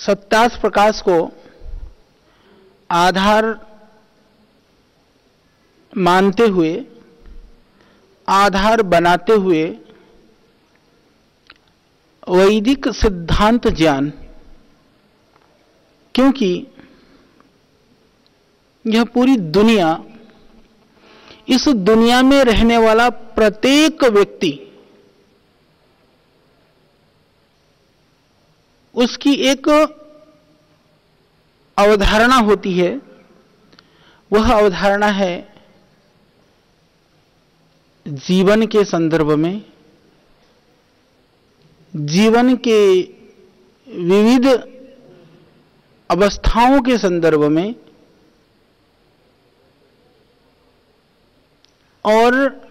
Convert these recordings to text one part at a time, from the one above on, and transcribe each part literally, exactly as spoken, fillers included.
सत्तार्थ प्रकाश को आधार मानते हुए, आधार बनाते हुए वैदिक सिद्धांत ज्ञान, क्योंकि यह पूरी दुनिया, इस दुनिया में रहने वाला प्रत्येक व्यक्ति, उसकी एक अवधारणा होती है। वह अवधारणा है जीवन के संदर्भ में, जीवन के विविध अवस्थाओं के संदर्भ में, और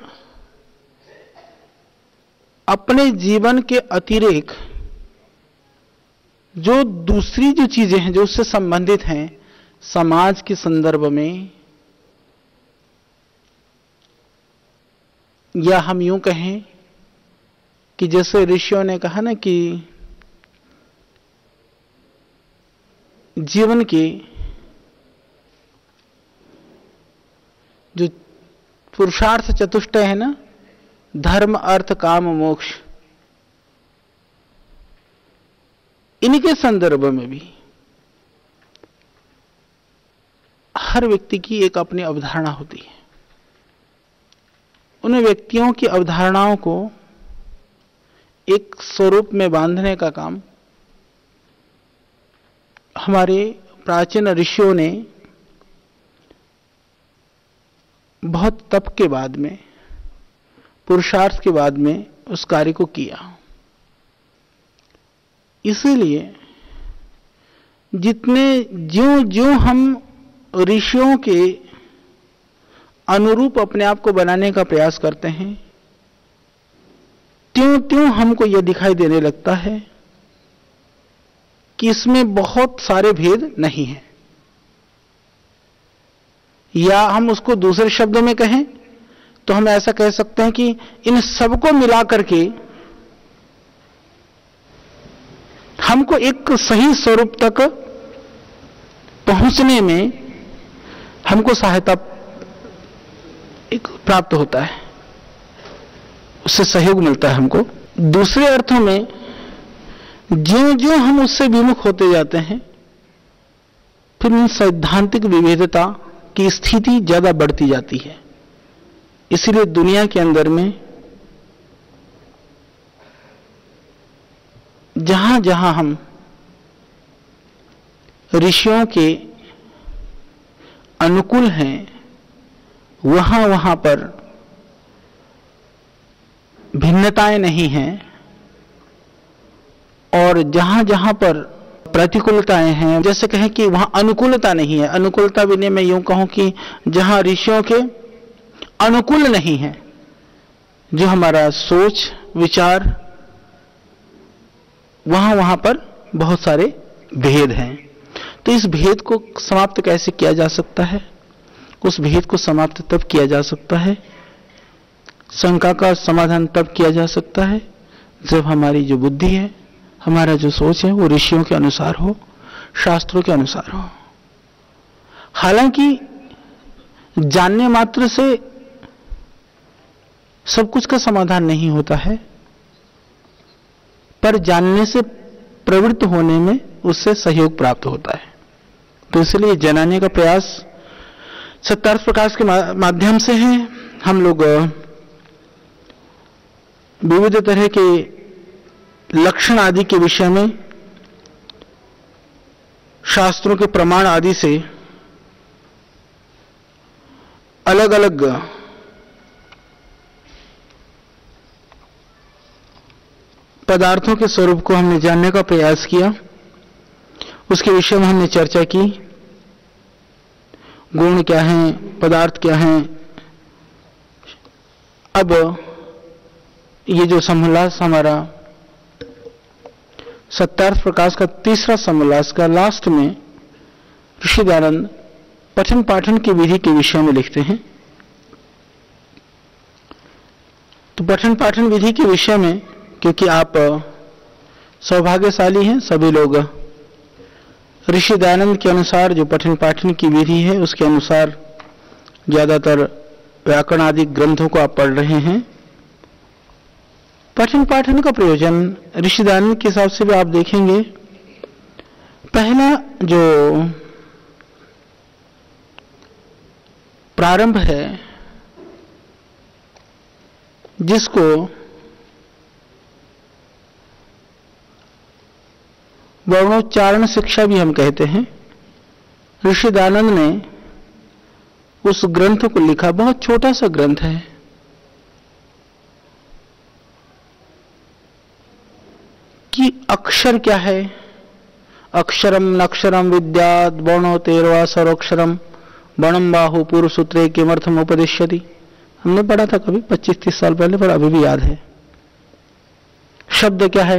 अपने जीवन के अतिरेक जो दूसरी जो चीजें हैं जो उससे संबंधित हैं, समाज के संदर्भ में, या हम यूं कहें कि जैसे ऋषियों ने कहा ना कि जीवन के जो पुरुषार्थ चतुष्टय है ना, धर्म अर्थ काम मोक्ष, इनके संदर्भ में भी हर व्यक्ति की एक अपनी अवधारणा होती है। उन व्यक्तियों की अवधारणाओं को एक स्वरूप में बांधने का काम हमारे प्राचीन ऋषियों ने बहुत तप के बाद में, पुरुषार्थ के बाद में उस कार्य को किया। इसीलिए जितने ज्यों ज्यों हम ऋषियों के अनुरूप अपने आप को बनाने का प्रयास करते हैं, त्यों त्यों हमको यह दिखाई देने लगता है कि इसमें बहुत सारे भेद नहीं हैं। या हम उसको दूसरे शब्दों में कहें तो हम ऐसा कह सकते हैं कि इन सबको मिलाकर के हमको एक सही स्वरूप तक पहुंचने में हमको सहायता एक प्राप्त होता है, उससे सहयोग मिलता है हमको। दूसरे अर्थों में ज्यों ज्यों हम उससे विमुख होते जाते हैं, फिर इन सैद्धांतिक विविधता की स्थिति ज्यादा बढ़ती जाती है। इसलिए दुनिया के अंदर में जहां जहां हम ऋषियों के अनुकूल हैं, वहां वहां पर भिन्नताएं नहीं हैं, और जहां जहां पर प्रतिकूलताएं हैं, जैसे कहें कि वहां अनुकूलता नहीं है। अनुकूलता भी नहीं, मैं यूं कहूं कि जहां ऋषियों के अनुकूल नहीं है, जो हमारा सोच विचार, वहां वहां पर बहुत सारे भेद हैं। तो इस भेद को समाप्त कैसे किया जा सकता है? उस भेद को समाप्त तब किया जा सकता है, शंका का समाधान तब किया जा सकता है जब हमारी जो बुद्धि है, हमारा जो सोच है, वो ऋषियों के अनुसार हो, शास्त्रों के अनुसार हो। हालांकि जानने मात्र से सब कुछ का समाधान नहीं होता है, पर जानने से प्रवृत्त होने में उससे सहयोग प्राप्त होता है। तो इसलिए जनाने का प्रयास सत्तार्थ प्रकाश के माध्यम से है। हम लोग विविध तरह के लक्षण आदि के विषय में शास्त्रों के प्रमाण आदि से अलग अलग पदार्थों के स्वरूप को हमने जानने का प्रयास किया। उसके विषय में हमने चर्चा की, गुण क्या हैं, पदार्थ क्या हैं। अब ये जो समोल्लास हमारा सत्तार्थ प्रकाश का तीसरा समोल्लास का लास्ट में ऋषि दयानंद पठन पाठन की विधि के विषय में लिखते हैं। तो पठन पाठन विधि के विषय में, क्योंकि आप सौभाग्यशाली हैं, सभी लोग ऋषि दयानंद के अनुसार जो पठन पाठन की विधि है उसके अनुसार ज्यादातर व्याकरण आदि ग्रंथों को आप पढ़ रहे हैं। पठन पाठन का प्रयोजन ऋषि दयानंद के हिसाब से भी आप देखेंगे, पहला जो प्रारंभ है जिसको वर्णोच्चारण शिक्षा भी हम कहते हैं, ऋषि दयानंद ने उस ग्रंथ को लिखा। बहुत छोटा सा ग्रंथ है, कि अक्षर क्या है। अक्षरम नक्षरम विद्यात वर्णो तेरवा सरोक्षरम वर्णम बाहु पूर्व सूत्रे किमर्थम उपदिश्यति। हमने पढ़ा था कभी पच्चीस तीस साल पहले, पर अभी भी याद है। शब्द क्या है?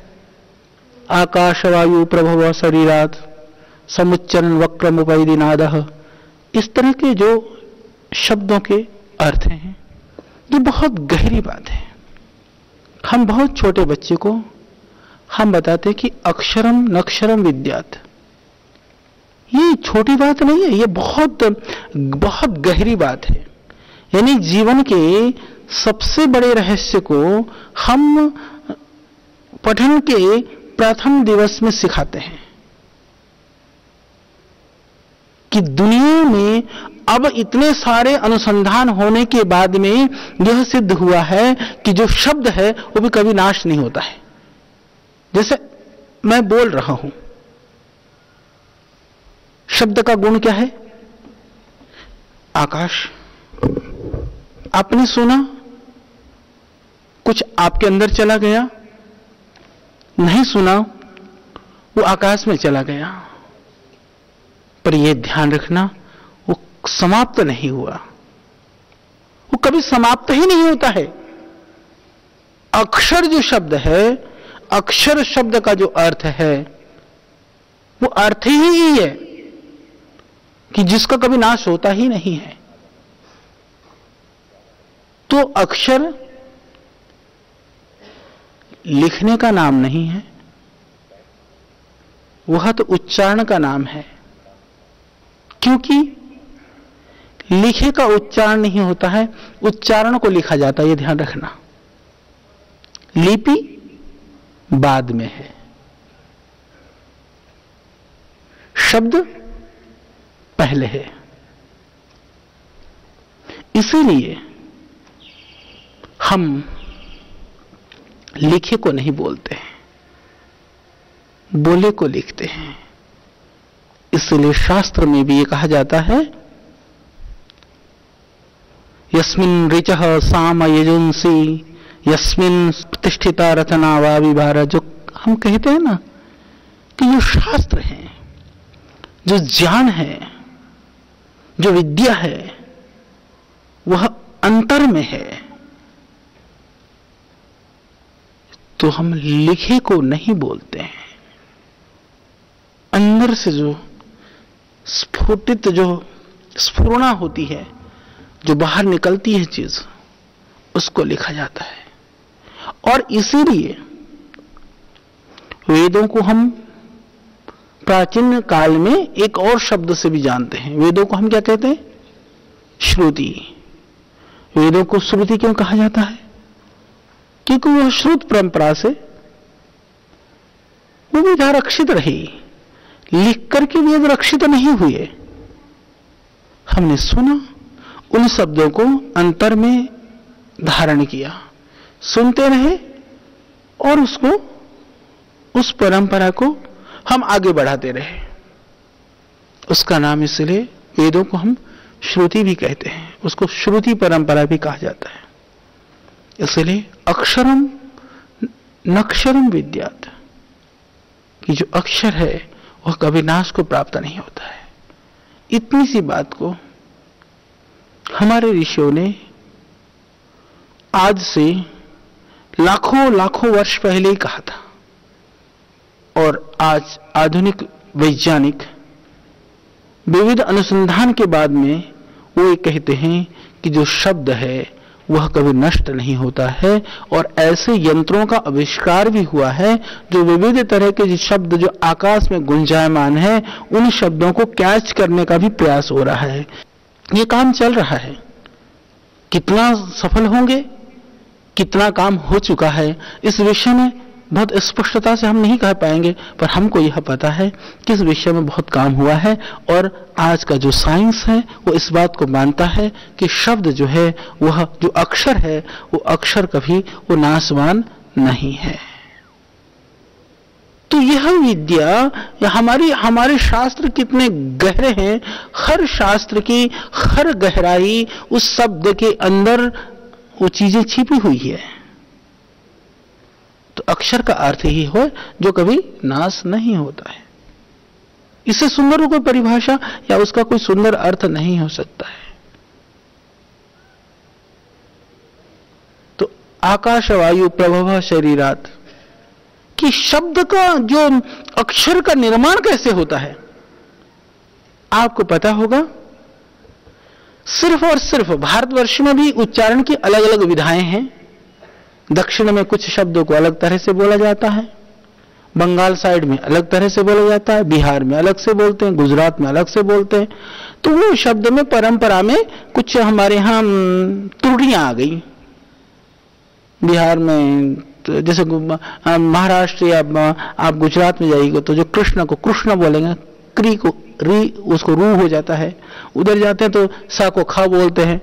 आकाश वायु प्रभव शरीरात समुच्चरण वक्रम उपैदि नादः। इस तरह के जो शब्दों के अर्थ हैं, ये बहुत गहरी बात है। हम बहुत छोटे बच्चे को हम बताते हैं कि अक्षरम नक्षरम विद्यात। ये छोटी बात नहीं है, ये बहुत बहुत गहरी बात है। यानी जीवन के सबसे बड़े रहस्य को हम पठन के प्रथम दिवस में सिखाते हैं कि दुनिया में अब इतने सारे अनुसंधान होने के बाद में यह सिद्ध हुआ है कि जो शब्द है वो भी कभी नाश नहीं होता है। जैसे मैं बोल रहा हूं, शब्द का गुण क्या है? आकाश। आपने सुना, कुछ आपके अंदर चला गया, नहीं सुना, वो आकाश में चला गया। पर यह ध्यान रखना, वो समाप्त नहीं हुआ, वो कभी समाप्त ही नहीं होता है। अक्षर जो शब्द है, अक्षर शब्द का जो अर्थ है, वो अर्थ ही है कि जिसका कभी नाश होता ही नहीं है। तो अक्षर लिखने का नाम नहीं है, वह तो उच्चारण का नाम है। क्योंकि लिखे का उच्चारण नहीं होता है, उच्चारण को लिखा जाता है, यह ध्यान रखना। लिपि बाद में है, शब्द पहले है। इसीलिए हम लिखे को नहीं बोलते हैं, बोले को लिखते हैं। इसलिए शास्त्र में भी ये कहा जाता है, यस्मिन् ऋचः साम यजुंसी यस्मिन् प्रतिष्ठिता रचना वा विभार। जो हम कहते हैं ना कि जो शास्त्र है, जो ज्ञान है, जो विद्या है, वह अंतर में है। तो हम लिखे को नहीं बोलते हैं, अंदर से जो स्फुटित, जो स्फुरणा होती है, जो बाहर निकलती है चीज, उसको लिखा जाता है। और इसीलिए वेदों को हम प्राचीन काल में एक और शब्द से भी जानते हैं। वेदों को हम क्या कहते हैं? श्रुति। वेदों को श्रुति क्यों कहा जाता है? क्योंकि वह श्रुत परंपरा से वो विधा रक्षित रही। लिख करके वेद रक्षित नहीं हुए, हमने सुना, उन शब्दों को अंतर में धारण किया, सुनते रहे और उसको, उस परंपरा को हम आगे बढ़ाते रहे। उसका नाम इसलिए वेदों को हम श्रुति भी कहते हैं, उसको श्रुति परंपरा भी कहा जाता है। इसलिए अक्षरम नक्षरम विद्यात, कि जो अक्षर है वह कभी नाश को प्राप्त नहीं होता है। इतनी सी बात को हमारे ऋषियों ने आज से लाखों लाखों वर्ष पहले ही कहा था। और आज आधुनिक वैज्ञानिक विविध अनुसंधान के बाद में वो ये कहते हैं कि जो शब्द है वह कभी नष्ट नहीं होता है। और ऐसे यंत्रों का आविष्कार भी हुआ है जो विविध तरह के शब्द जो आकाश में गुंजायमान है, उन शब्दों को कैच करने का भी प्रयास हो रहा है। ये काम चल रहा है। कितना सफल होंगे, कितना काम हो चुका है, इस विषय में बहुत स्पष्टता से हम नहीं कह पाएंगे, पर हमको यह पता है कि इस विषय में बहुत काम हुआ है। और आज का जो साइंस है वो इस बात को मानता है कि शब्द जो है, वह जो अक्षर है, वो अक्षर कभी वो नाशवान नहीं है। तो यह विद्या या हमारी हमारे शास्त्र कितने गहरे हैं, हर शास्त्र की हर गहराई उस शब्द के अंदर वो चीजें छिपी हुई है। तो अक्षर का अर्थ ही हो जो कभी नाश नहीं होता है। इससे सुंदर कोई परिभाषा या उसका कोई सुंदर अर्थ नहीं हो सकता है। तो आकाश वायु प्रभव शरीरात कि शब्द का जो अक्षर का निर्माण कैसे होता है आपको पता होगा। सिर्फ और सिर्फ भारतवर्ष में भी उच्चारण की अलग अलग विधाएं हैं। दक्षिण में कुछ शब्दों को अलग तरह से बोला जाता है, बंगाल साइड में अलग तरह से बोला जाता है, बिहार में अलग से बोलते हैं, गुजरात में अलग से बोलते हैं। तो वो शब्द में परंपरा में कुछ हमारे यहां त्रुटियां आ गई। बिहार में तो जैसे महाराष्ट्र या आप गुजरात में जाइएगा तो जो कृष्ण को कृष्ण बोलेंगे, क्री को री उसको रू हो जाता है। उधर जाते हैं तो सा को खा बोलते हैं।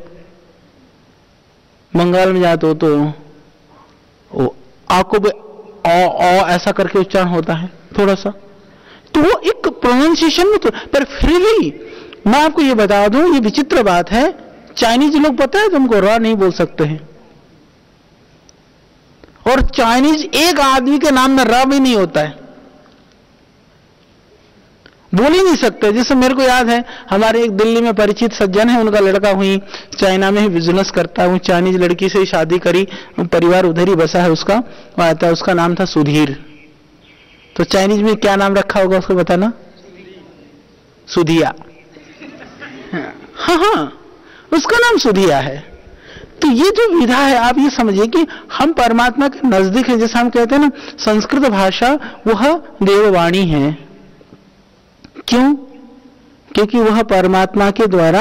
बंगाल में जाते हो तो वो आ को ओ ओ ऐसा करके उच्चारण होता है थोड़ा सा। तो वो एक प्रोनाउंसिएशन में तो, पर फिर भी मैं आपको ये बता दूं, ये विचित्र बात है, चाइनीज लोग पता है तुमको र नहीं बोल सकते हैं। और चाइनीज एक आदमी के नाम में र भी नहीं होता है, बोल ही नहीं सकते। जैसे मेरे को याद है, हमारे एक दिल्ली में परिचित सज्जन है, उनका लड़का हुई चाइना में ही बिजनेस करता है, वो चाइनीज लड़की से शादी करी, परिवार उधर ही बसा है उसका, वो आता है, उसका नाम था सुधीर। तो चाइनीज में क्या नाम रखा होगा उसको बताना? सुधिया। हाँ हाँ, उसका नाम सुधिया है। तो ये जो विधा है, आप ये समझिए कि हम परमात्मा के नजदीक है। जैसे हम कहते हैं ना, संस्कृत भाषा वह देववाणी है। क्यों? क्योंकि वह परमात्मा के द्वारा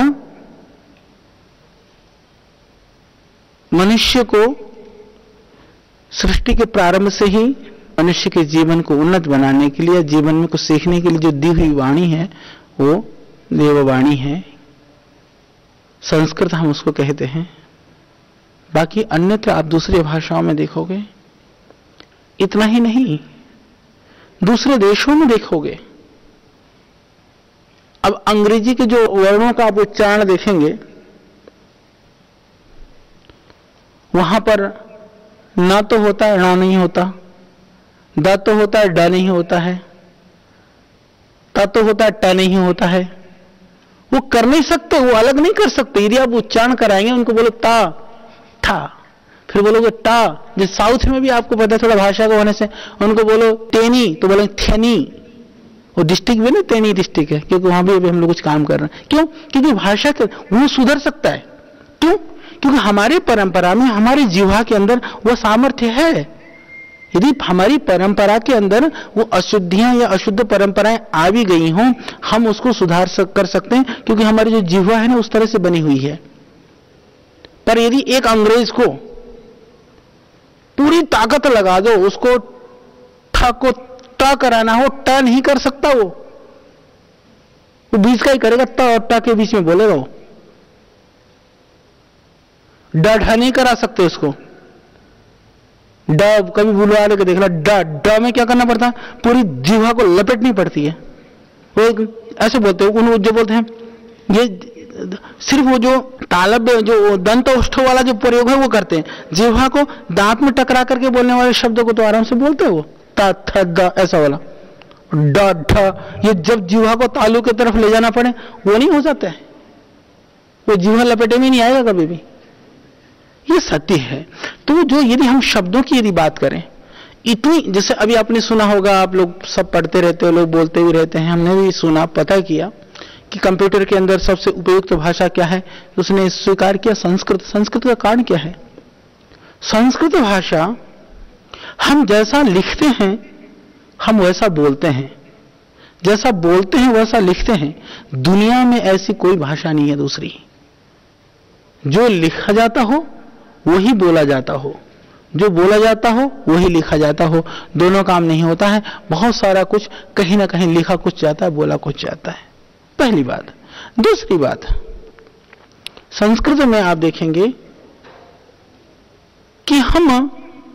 मनुष्य को सृष्टि के प्रारंभ से ही मनुष्य के जीवन को उन्नत बनाने के लिए, जीवन में कुछ सीखने के लिए जो दी हुई वाणी है वो देववाणी है। संस्कृत हम उसको कहते हैं। बाकी अन्यत्र आप दूसरी भाषाओं में देखोगे, इतना ही नहीं, दूसरे देशों में देखोगे। अब अंग्रेजी के जो वर्णों का आप उच्चारण देखेंगे, वहां पर ना तो होता है, ना नहीं होता, द तो होता है, ड नहीं होता है, त तो होता है, ट नहीं होता है। वो कर नहीं सकते, वो अलग नहीं कर सकते। यदि आप उच्चारण कराएंगे, उनको बोलो ता ठा, फिर बोलोगे टा। जिस साउथ में भी आपको पता है थोड़ा भाषा को होने से, उनको बोलो टेनी तो बोलोगे थेनी। वो डिस्ट्रिक्ट भी ना तेनी डिस्ट्रिक्ट है, क्योंकि वहां भी अभी हम लोग कुछ काम कर रहे हैं। क्यों? क्योंकि भाषा के वो सुधर सकता है। क्यों? क्योंकि हमारी परंपरा में, हमारी जीवा के अंदर वो सामर्थ्य है। यदि हमारी परंपरा के अंदर वो अशुद्धियां या अशुद्ध परंपराएं आ भी गई हों, हम उसको सुधार सक, कर सकते हैं, क्योंकि हमारी जो जीवा है ना उस तरह से बनी हुई है। पर यदि एक अंग्रेज को पूरी ताकत लगा दो, उसको ठा को टा कराना हो, टा नहीं कर सकता। वो वो बीच का ही करेगा, टा और टा के बीच में बोलेगा वो। ड ढा नहीं करा सकते उसको। ड कभी बुलवा लेके देखना, ड ड में क्या करना पड़ता है? पूरी जीवा को लपेटनी पड़ती है। वो ऐसे बोलते हैं, उन जो बोलते हैं, ये सिर्फ वो जो तालब जो दंत ओष्ठ वाला जो प्रयोग है वो करते हैं। जीवा को दांत में टकरा करके बोलने वाले शब्दों को तो आराम से बोलते हैं वो, ता थ द ऐसा वाला, ड ढ। ये जब जीवा को तालू की तरफ ले जाना पड़े वो नहीं हो जाता है, वो जीवा लपेटे में नहीं आएगा कभी भी। ये सत्य है। तो जो यदि हम शब्दों की यदि बात करें, इतनी, जैसे अभी आपने सुना होगा, आप लोग सब पढ़ते रहते हो, लोग बोलते भी रहते हैं, हमने भी सुना, पता किया कि कंप्यूटर के अंदर सबसे उपयुक्त भाषा क्या है, उसने स्वीकार किया संस्कृत। संस्कृत का कारण क्या है? संस्कृत भाषा हम जैसा लिखते हैं हम वैसा बोलते हैं, जैसा बोलते हैं वैसा लिखते हैं। दुनिया में ऐसी कोई भाषा नहीं है दूसरी, जो लिखा जाता हो वही बोला जाता हो, जो बोला जाता हो वही लिखा जाता हो। दोनों काम नहीं होता है। बहुत सारा कुछ कहीं ना कहीं लिखा कुछ जाता है, बोला कुछ जाता है। पहली बात। दूसरी बात, संस्कृत में आप देखेंगे कि हम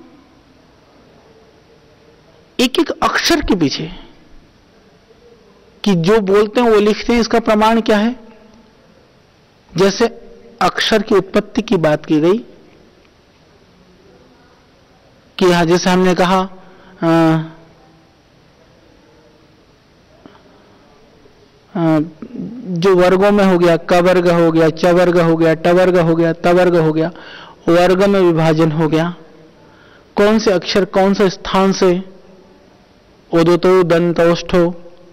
एक एक अक्षर के पीछे कि जो बोलते हैं वो लिखते हैं, इसका प्रमाण क्या है? जैसे अक्षर की उत्पत्ति की बात की गई कि यहां जैसे हमने कहा आ, आ, जो वर्गों में हो गया, क वर्ग हो गया, च वर्ग हो गया, ट वर्ग हो गया, त वर्ग हो गया, वर्ग में विभाजन हो गया। कौन से अक्षर कौन से स्थान से, उदतो दंतोष्ठो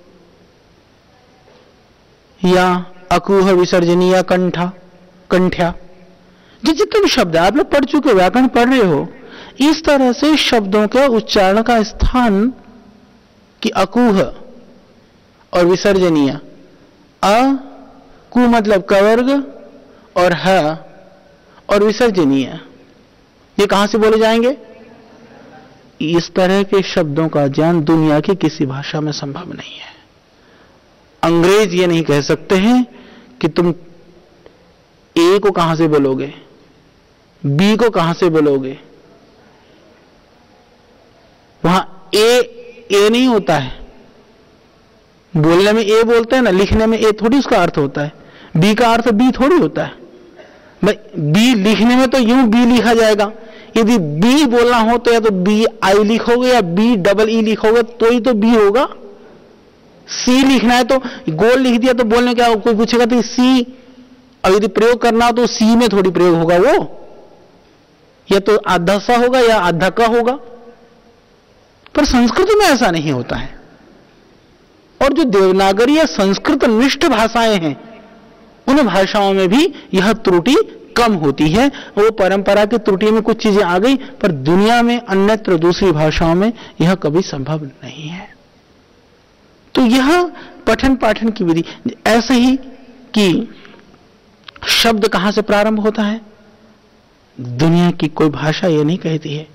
या अकुह विसर्जनीय कंठा कंठ्या, जो जितने भी शब्द आप लोग पढ़ चुके, व्याकरण पढ़ रहे हो, इस तरह से शब्दों के उच्चारण का स्थान कि अकुह और विसर्जनीय, अ कु मतलब कवर्ग और ह और विसर्जनीय, ये कहां से बोले जाएंगे? इस तरह के शब्दों का ज्ञान दुनिया की किसी भाषा में संभव नहीं है। अंग्रेज ये नहीं कह सकते हैं कि तुम ए को कहां से बोलोगे, बी को कहां से बोलोगे। वहां ए ए नहीं होता है, बोलने में ए बोलते हैं ना, लिखने में ए थोड़ी उसका अर्थ होता है। बी का अर्थ बी थोड़ी होता है भाई। बी लिखने में तो यूं बी लिखा जाएगा, यदि बी बोलना हो तो या तो बी आई लिखोगे या बी डबल ई लिखोगे तो ही तो बी होगा। सी लिखना है तो गोल लिख दिया तो बोलने क्या, कोई पूछेगा तो सी, और यदि प्रयोग करना हो तो सी में थोड़ी प्रयोग होगा, वो या तो आधा सा होगा या आधा का होगा। पर संस्कृत में ऐसा नहीं होता है। और जो देवनागरी या संस्कृत निष्ठ भाषाएं हैं उन भाषाओं में भी यह त्रुटि कम होती है। वो परंपरा की त्रुटि में कुछ चीजें आ गई, पर दुनिया में अन्यत्र दूसरी भाषाओं में यह कभी संभव नहीं है। तो यह पठन पाठन की विधि ऐसे ही कि शब्द कहां से प्रारंभ होता है, दुनिया की कोई भाषा यह नहीं कहती है।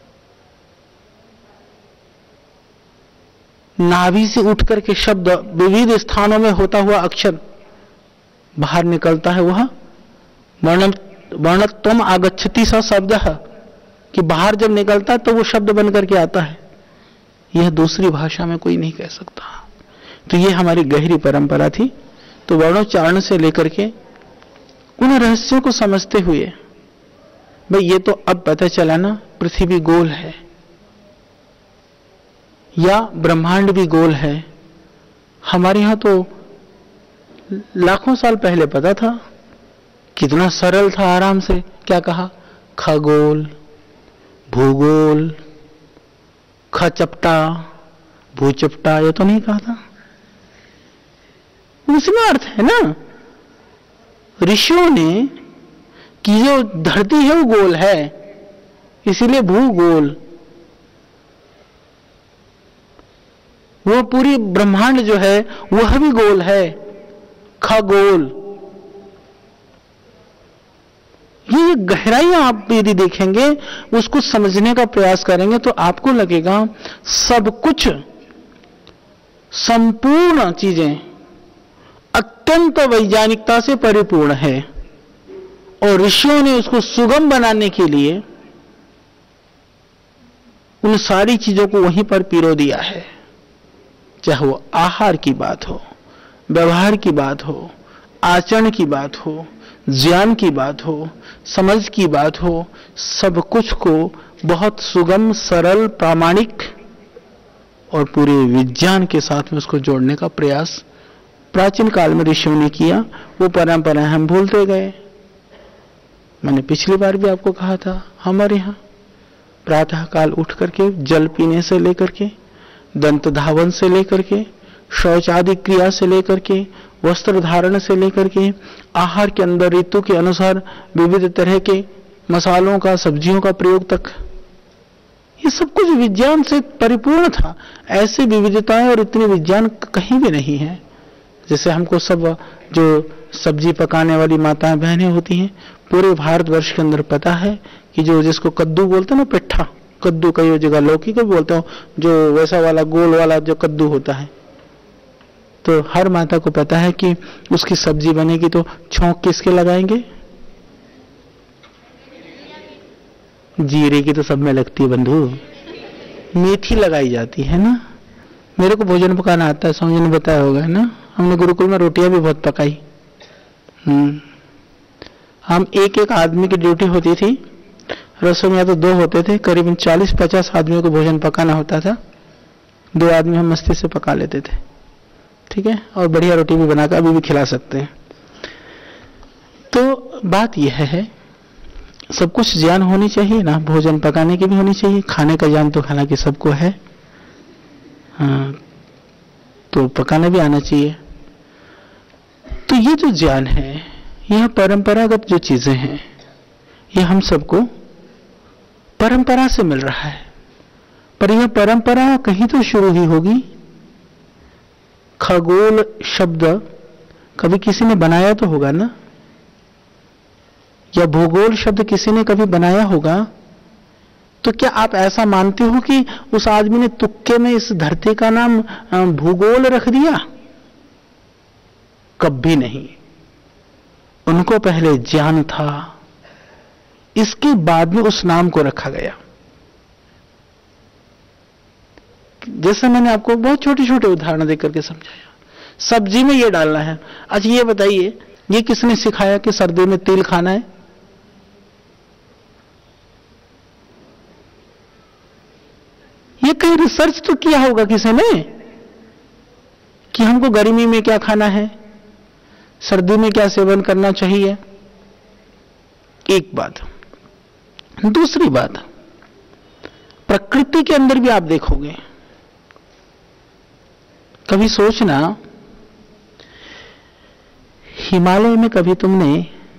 नाभि से उठकर के शब्द विविध स्थानों में होता हुआ अक्षर बाहर निकलता है, वह वर्ण वर्णत्वम आगच्छति स शब्द कि बाहर जब निकलता है तो वो शब्द बन करके आता है। यह दूसरी भाषा में कोई नहीं कह सकता। तो ये हमारी गहरी परंपरा थी। तो वर्णोच्चारण से लेकर के उन रहस्यों को समझते हुए, भाई ये तो अब पता चला ना पृथ्वी गोल है या ब्रह्मांड भी गोल है। हमारे यहां तो लाखों साल पहले पता था, कितना सरल था, आराम से क्या कहा, खगोल, भूगोल, खचपटा, भूचपटा, ये तो नहीं कहा था। उसमें अर्थ है ना, ऋषियों ने कि जो धरती है वो गोल है, इसीलिए भूगोल। वो पूरी ब्रह्मांड जो है वह भी गोल है, खगोल। ये गहराइयां आप यदि देखेंगे, उसको समझने का प्रयास करेंगे तो आपको लगेगा सब कुछ, संपूर्ण चीजें अत्यंत वैज्ञानिकता से परिपूर्ण है। और ऋषियों ने उसको सुगम बनाने के लिए उन सारी चीजों को वहीं पर पिरो दिया है। चाहे वो आहार की बात हो, व्यवहार की बात हो, आचरण की बात हो, ज्ञान की बात हो, समझ की बात हो, सब कुछ को बहुत सुगम, सरल, प्रामाणिक और पूरे विज्ञान के साथ में उसको जोड़ने का प्रयास प्राचीन काल में ऋषियों ने किया। वो परंपराएं हम भूलते गए। मैंने पिछली बार भी आपको कहा था, हमारे यहाँ प्रातः काल उठ करके जल पीने से लेकर के, दंत धावन से लेकर के, शौच आदि क्रिया से लेकर के, वस्त्र धारण से लेकर के, आहार के अंदर ऋतु के अनुसार विविध तरह के मसालों का, सब्जियों का प्रयोग तक, ये सब कुछ विज्ञान से परिपूर्ण था। ऐसी विविधताएं और इतनी विज्ञान कहीं भी नहीं है। जैसे हमको सब जो सब्जी पकाने वाली माताएं बहनें होती हैं, पूरे भारतवर्ष के अंदर पता है कि जो जिसको कद्दू बोलते हैं ना, पिट्ठा, कद्दू कई जगह लौकी को भी बोलते हो, जो वैसा वाला गोल वाला जो कद्दू होता है, तो हर माता को पता है कि उसकी सब्जी बनेगी तो छौंक किसके लगाएंगे? जीरे की तो सब में लगती है बंधु, मेथी लगाई जाती है ना। मेरे को भोजन पकाना आता है, समझ ने बताया होगा ना, हमने गुरुकुल में रोटियां भी बहुत पकाई। हम्म हम एक एक आदमी की ड्यूटी होती थी, रसोई में या तो दो होते थे, करीबन चालीस पचास आदमियों को भोजन पकाना होता था। दो आदमी हम मस्ती से पका लेते थे, ठीक है, और बढ़िया रोटी भी बनाकर अभी भी खिला सकते हैं। तो बात यह है, सब कुछ ज्ञान होनी चाहिए ना, भोजन पकाने की भी होनी चाहिए, खाने का ज्ञान तो हालांकि सबको है, हाँ, तो पकाना भी आना चाहिए। तो ये जो ज्ञान है, यह परंपरागत जो चीजें हैं, ये हम सबको परंपरा से मिल रहा है। पर यह परंपरा कहीं तो शुरू ही होगी। खगोल शब्द कभी किसी ने बनाया तो होगा ना, या भूगोल शब्द किसी ने कभी बनाया होगा। तो क्या आप ऐसा मानते हो कि उस आदमी ने तुक्के में इस धरती का नाम भूगोल रख दिया? कभी नहीं। उनको पहले ज्ञान था, इसके बाद में उस नाम को रखा गया। जैसे मैंने आपको बहुत छोटे छोटे उदाहरण देकर के समझाया, सब्जी में ये डालना है। अच्छा ये बताइए, ये किसने सिखाया कि सर्दी में तेल खाना है? ये कहीं रिसर्च तो किया होगा किसी ने कि हमको गर्मी में क्या खाना है, सर्दी में क्या सेवन करना चाहिए। एक बात। दूसरी बात, प्रकृति के अंदर भी आप देखोगे, कभी सोचना, हिमालय में कभी तुमने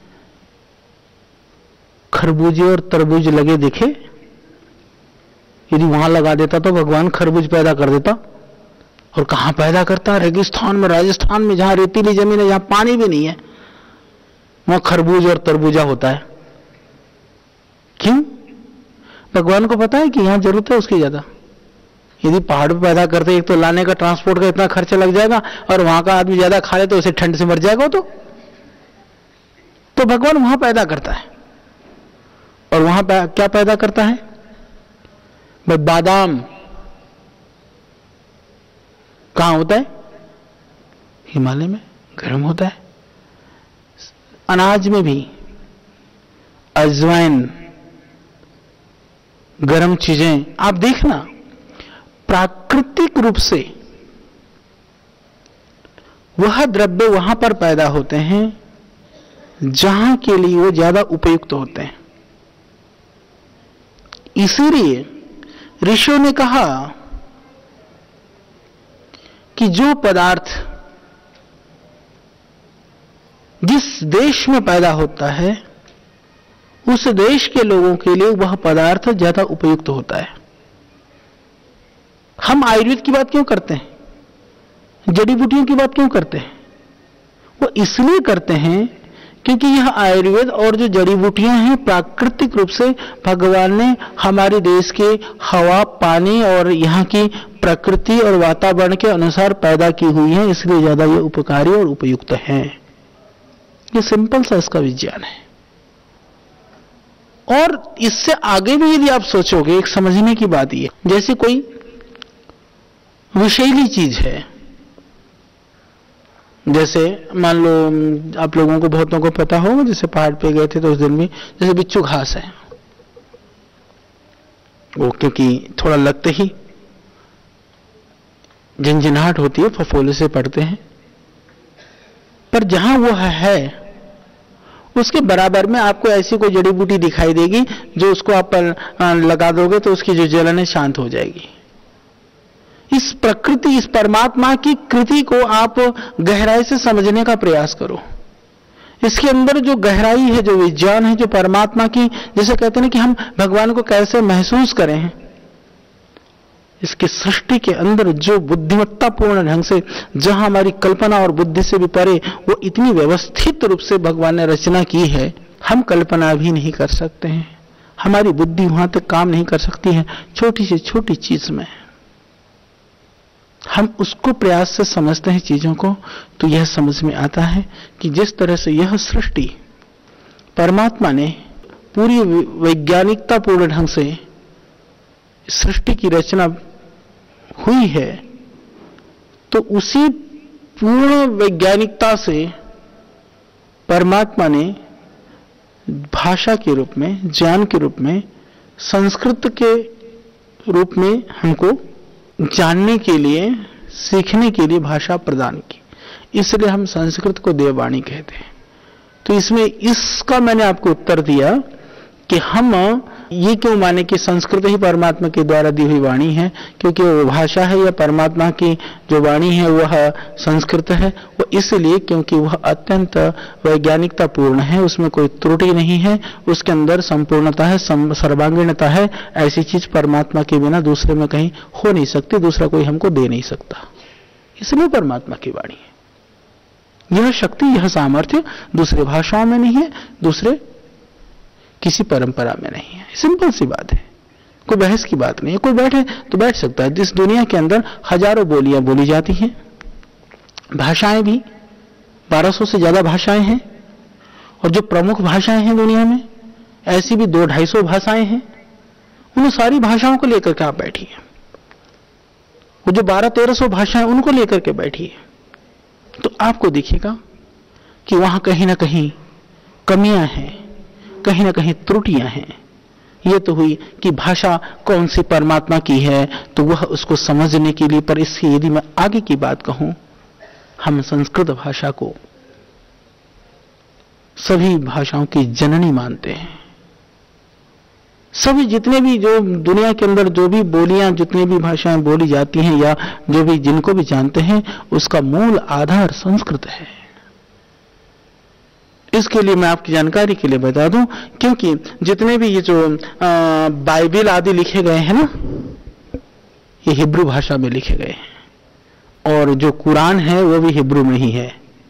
खरबूजे और तरबूज लगे देखे? यदि वहां लगा देता तो भगवान खरबूज पैदा कर देता। और कहां पैदा करता? रेगिस्तान में, राजस्थान में, जहां रेतीली जमीन है, जहां पानी भी नहीं है, वहां खरबूज और तरबूजा होता है। क्यों? भगवान को पता है कि यहां जरूरत है उसकी ज्यादा। यदि पहाड़ पे पैदा करते, एक तो लाने का, ट्रांसपोर्ट का इतना खर्चा लग जाएगा, और वहां का आदमी ज्यादा खा ले तो उसे ठंड से मर जाएगा। तो तो भगवान वहां पैदा करता है। और वहां पै, क्या पैदा करता है भाई? बादाम कहां होता है? हिमालय में, गर्म होता है। अनाज में भी अजवाइन, गर्म चीजें, आप देखना प्राकृतिक रूप से वह द्रव्य वहां पर पैदा होते हैं जहां के लिए वो ज्यादा उपयुक्त होते हैं। इसीलिए ऋषियों ने कहा कि जो पदार्थ जिस देश में पैदा होता है, उस देश के लोगों के लिए वह पदार्थ ज्यादा उपयुक्त होता है। हम आयुर्वेद की बात क्यों करते हैं, जड़ी बूटियों की बात क्यों करते हैं? वो इसलिए करते हैं क्योंकि यह आयुर्वेद और जो जड़ी बूटियां हैं प्राकृतिक रूप से भगवान ने हमारे देश के हवा, पानी और यहाँ की प्रकृति और वातावरण के अनुसार पैदा की हुई है, इसलिए ज्यादा ये उपकारी और उपयुक्त हैं। ये सिंपल सा इसका विज्ञान है। और इससे आगे भी यदि आप सोचोगे, एक समझने की बात ये, जैसे कोई विषैली चीज है, जैसे मान लो आप लोगों को बहुतों को पता होगा, जैसे पहाड़ पे गए थे तो उस दिन भी, जैसे बिच्छू घास है, वो क्योंकि थोड़ा लगते ही झंझनाहट होती है, फफोले से पड़ते हैं, पर जहां वो है उसके बराबर में आपको ऐसी कोई जड़ी बूटी दिखाई देगी जो उसको आप पर लगा दोगे तो उसकी जो जलन है शांत हो जाएगी। इस प्रकृति, इस परमात्मा की कृति को आप गहराई से समझने का प्रयास करो। इसके अंदर जो गहराई है, जो विज्ञान है, जो परमात्मा की, जैसे कहते हैं कि हम भगवान को कैसे महसूस करें हैं, इसकी सृष्टि के अंदर जो बुद्धिमत्तापूर्ण ढंग से, जहां हमारी कल्पना और बुद्धि से भी परे, वो इतनी व्यवस्थित रूप से भगवान ने रचना की है, हम कल्पना भी नहीं कर सकते हैं। हमारी बुद्धि वहां तक काम नहीं कर सकती है। छोटी से छोटी चीज में हम उसको प्रयास से समझते हैं चीजों को, तो यह समझ में आता है कि जिस तरह से यह सृष्टि परमात्मा ने पूरी वैज्ञानिकता पूर्ण ढंग से सृष्टि की रचना हुई है, तो उसी पूर्ण वैज्ञानिकता से परमात्मा ने भाषा के रूप में, ज्ञान के रूप में, संस्कृत के रूप में हमको जानने के लिए, सीखने के लिए भाषा प्रदान की। इसलिए हम संस्कृत को देववाणी कहते हैं। तो इसमें इसका मैंने आपको उत्तर दिया कि हम ये क्यों माने कि संस्कृत ही परमात्मा के द्वारा दी हुई वाणी है, क्योंकि वो भाषा है या परमात्मा की जो वाणी है वह संस्कृत है। वो इसलिए क्योंकि वह अत्यंत वैज्ञानिकता पूर्ण है, उसमें कोई त्रुटि नहीं है, उसके अंदर संपूर्णता है, सर्वांगीणता है। ऐसी चीज परमात्मा के बिना दूसरे में कहीं हो नहीं सकती, दूसरा कोई हमको दे नहीं सकता। इसलिए परमात्मा की वाणी है। यह शक्ति, यह सामर्थ्य दूसरे भाषाओं में नहीं है, दूसरे किसी परंपरा में नहीं है। सिंपल सी बात है, कोई बहस की बात नहीं है। कोई बैठे तो बैठ सकता है। इस दुनिया के अंदर हजारों बोलियां बोली जाती हैं, भाषाएं भी बारह सौ से ज्यादा भाषाएं हैं, और जो प्रमुख भाषाएं हैं दुनिया में, ऐसी भी दो ढाई सौ भाषाएं हैं। उन सारी भाषाओं को लेकर के आप बैठिए, वो जो बारह तेरह सौ भाषाएं उनको लेकर के बैठिए, तो आपको दिखेगा कि वहां कहीं ना कहीं कमियां हैं, कहीं ना कहीं त्रुटियां हैं। यह तो हुई कि भाषा कौन सी परमात्मा की है, तो वह उसको समझने के लिए, पर इसकी यदि मैं आगे की बात कहूं, हम संस्कृत भाषा को सभी भाषाओं की जननी मानते हैं। सभी जितने भी जो दुनिया के अंदर जो भी बोलियां, जितनी भी भाषाएं बोली जाती हैं, या जो भी जिनको भी जानते हैं, उसका मूल आधार संस्कृत है। इसके लिए मैं आपकी जानकारी के लिए बता दूं, क्योंकि जितने भी ये जो बाइबल आदि लिखे गए हैं ना, ये हिब्रू भाषा में लिखे गए हैं, और जो कुरान है वो भी हिब्रू में ही है।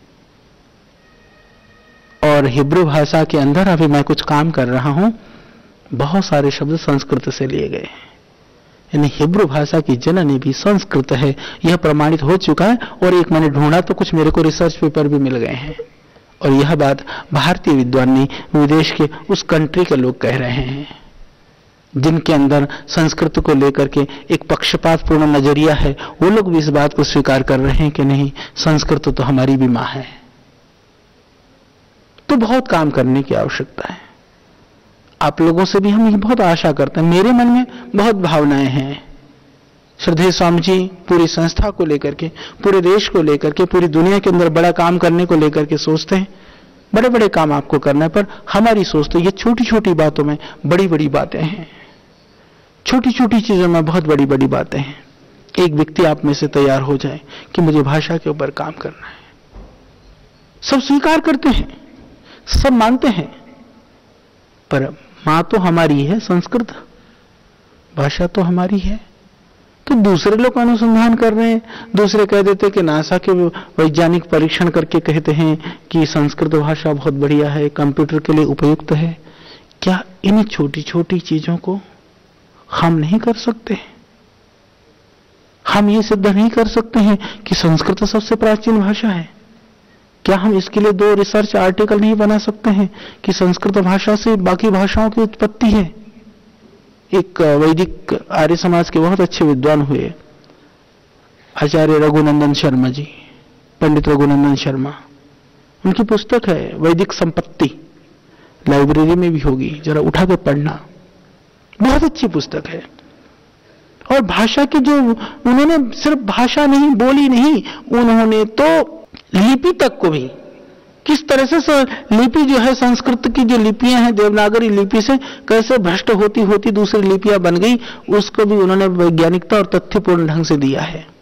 और हिब्रू भाषा के अंदर अभी मैं कुछ काम कर रहा हूं, बहुत सारे शब्द संस्कृत से लिए गए हैं। यानी हिब्रू भाषा की जननी भी संस्कृत है, यह प्रमाणित हो चुका है। और एक मैंने ढूंढा तो कुछ मेरे को रिसर्च पेपर भी मिल गए हैं, और यह बात भारतीय विद्वान नहीं, विदेश के उस कंट्री के लोग कह रहे हैं, जिनके अंदर संस्कृत को लेकर के एक पक्षपातपूर्ण नजरिया है। वो लोग भी इस बात को स्वीकार कर रहे हैं कि नहीं, संस्कृत तो हमारी भी मां है। तो बहुत काम करने की आवश्यकता है। आप लोगों से भी हम ये बहुत आशा करते हैं। मेरे मन में बहुत भावनाएं हैं। श्रद्धेय स्वामी जी पूरी संस्था को लेकर के, पूरे देश को लेकर के, पूरी दुनिया के अंदर बड़ा काम करने को लेकर के सोचते हैं। बड़े बड़े काम आपको करना है, पर हमारी सोच तो ये छोटी छोटी बातों में बड़ी बड़ी बातें हैं, छोटी छोटी चीजों में बहुत बड़ी बड़ी बातें हैं। एक व्यक्ति आप में से तैयार हो जाए कि मुझे भाषा के ऊपर काम करना है, सब स्वीकार करते हैं, सब मानते हैं, पर मां तो हमारी है, संस्कृत भाषा तो हमारी है। तो दूसरे लोग अनुसंधान कर रहे हैं, दूसरे कह देते कि नासा के वैज्ञानिक परीक्षण करके कहते हैं कि संस्कृत भाषा बहुत बढ़िया है, कंप्यूटर के लिए उपयुक्त है। क्या इन छोटी छोटी चीजों को हम नहीं कर सकते? हम ये सिद्ध नहीं कर सकते हैं कि संस्कृत सबसे प्राचीन भाषा है? क्या हम इसके लिए दो रिसर्च आर्टिकल नहीं बना सकते हैं कि संस्कृत भाषा से बाकी भाषाओं की उत्पत्ति है? एक वैदिक आर्य समाज के बहुत अच्छे विद्वान हुए आचार्य रघुनंदन शर्मा जी, पंडित रघुनंदन शर्मा, उनकी पुस्तक है वैदिक संपत्ति, लाइब्रेरी में भी होगी, जरा उठा के पढ़ना, बहुत अच्छी पुस्तक है। और भाषा की जो उन्होंने सिर्फ भाषा नहीं बोली नहीं, उन्होंने तो लिपि तक को भी किस तरह से लिपि जो है, संस्कृत की जो लिपियां हैं देवनागरी लिपि से कैसे भ्रष्ट होती होती दूसरी लिपियां बन गई, उसको भी उन्होंने वैज्ञानिकता और तथ्यपूर्ण ढंग से दिया है।